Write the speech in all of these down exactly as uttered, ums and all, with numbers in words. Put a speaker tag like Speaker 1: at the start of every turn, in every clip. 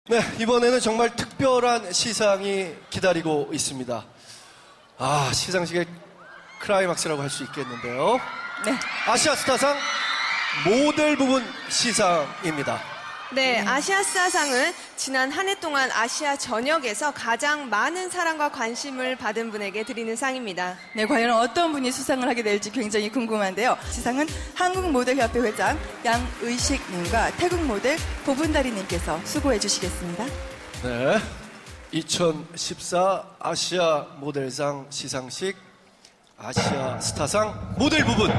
Speaker 1: 네, 이번에는 정말 특별한 시상이 기다리고 있습니다. 아, 시상식의 클라이막스라고 할 수 있겠는데요.
Speaker 2: 네.
Speaker 1: 아시아 스타상 모델 부분 시상입니다.
Speaker 3: 네, 아시아스타상은 지난 한 해 동안 아시아 전역에서 가장 많은 사랑과 관심을 받은 분에게 드리는 상입니다.
Speaker 2: 네, 과연 어떤 분이 수상을 하게 될지 굉장히 궁금한데요. 시상은 한국모델협회 회장 양의식님과 태국모델 보분다리님께서 수고해 주시겠습니다.
Speaker 1: 네, 이천십사 아시아 모델상 시상식 아시아 스타상 모델 부분.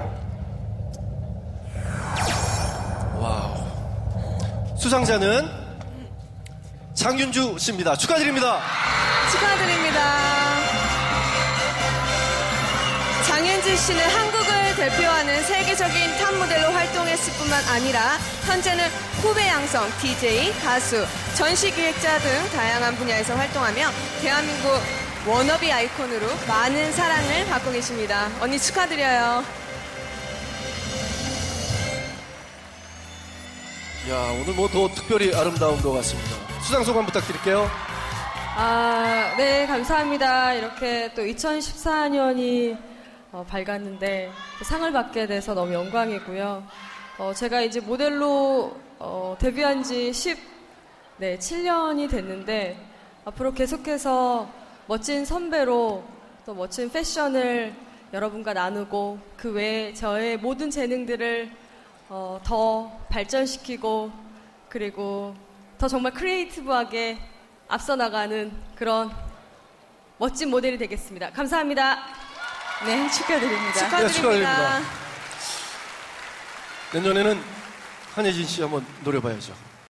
Speaker 1: 와우. 수상자는 장윤주 씨입니다. 축하드립니다.
Speaker 3: 축하드립니다. 장윤주 씨는 한국을 대표하는 세계적인 탑 모델로 활동했을 뿐만 아니라 현재는 후배 양성, 디제이, 가수, 전시 기획자 등 다양한 분야에서 활동하며 대한민국 워너비 아이콘으로 많은 사랑을 받고 계십니다. 언니 축하드려요.
Speaker 1: 야, 오늘 뭐 더 특별히 아름다운 것 같습니다. 수상 소감 부탁드릴게요.
Speaker 4: 아, 네, 감사합니다. 이렇게 또 이천십사 년이 어, 밝았는데 또 상을 받게 돼서 너무 영광이고요. 어, 제가 이제 모델로 어, 데뷔한 지 십칠 년이 됐는데 앞으로 계속해서 멋진 선배로 또 멋진 패션을 여러분과 나누고 그 외에 저의 모든 재능들을 어, 더 발전시키고 그리고 더 정말 크리에이티브하게 앞서 나가는 그런 멋진 모델이 되겠습니다. 감사합니다.
Speaker 2: 네, 축하드립니다.
Speaker 3: 축하드립니다.
Speaker 1: 네, 축하드립니다. 내년에는 한예진 씨 한번 노려봐야죠.